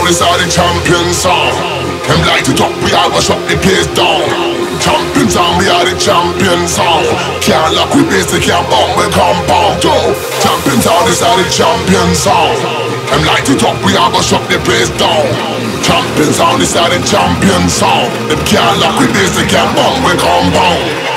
this are the champion song. Them light it up, we are gonna shut the place down. Champion song, we are the champion song. Can't lock we base, they can't bomb we compound. Yo, champion song, this are the champion song. Them light it up, we are gonna shut the place down. Champion song, this are the champion song. Them can't lock we base, they can't bomb we compound.